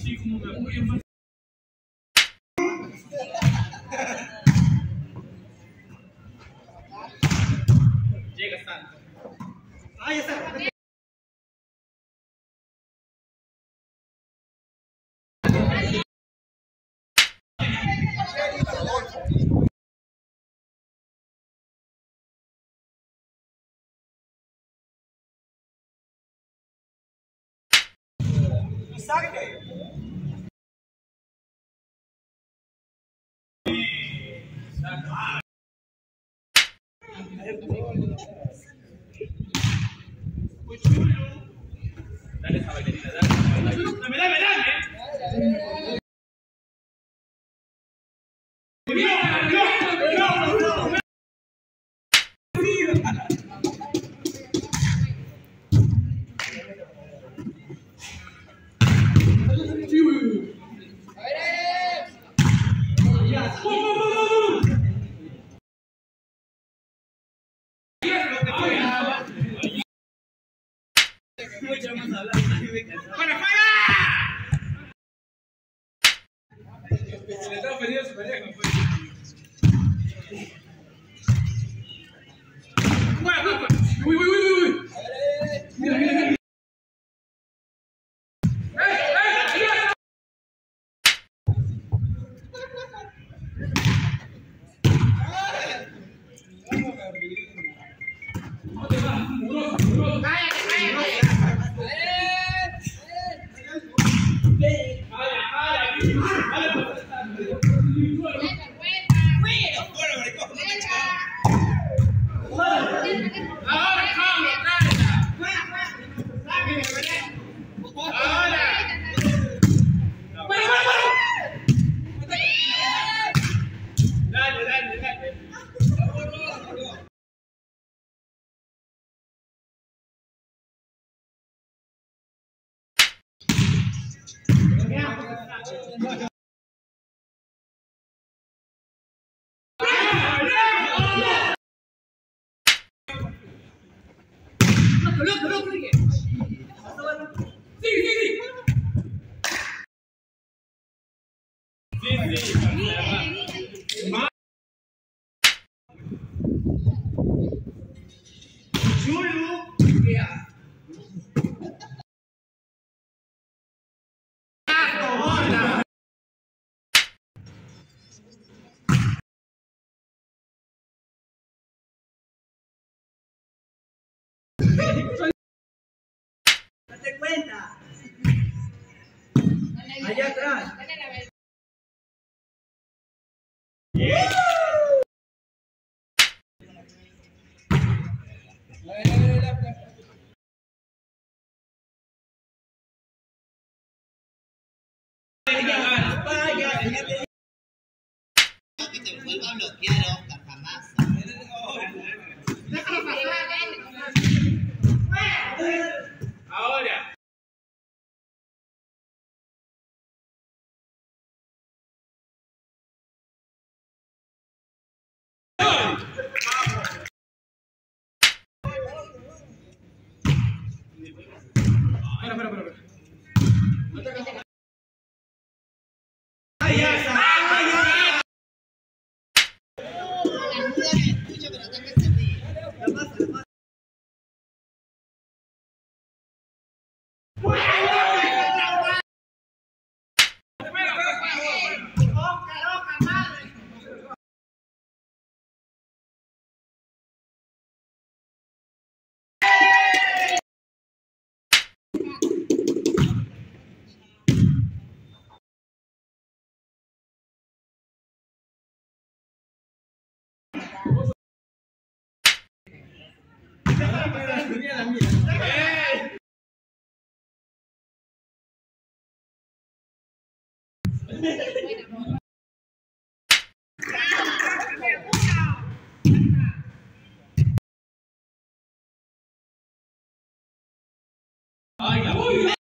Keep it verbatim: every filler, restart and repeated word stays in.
Sí, como me apoyo más. Llega tanto. Ah, ya está. Saque. Dale esa bailarina, dale. Dame, dame, dame. ¡Para, para! Se le estaba ofendiendo a su pareja, pues. ¡Bueno, uy, uy, uy, uy! Mira, mira, mira. ¡Loco, loco, sigue! ¡Sigue, sigue, sigue! Sí, sí. Chulo. Date cuenta. Allá atrás. Yeah. Que te vuelva a bloquear, Oscar, jamás. Déjalo pasar. Ahora. Espera, espera, espera. ¡Ay, ya está! ¡Ay, ya! La muda me escucha, pero tengo que sentir. La pasa, la pasa. Ay, la voy.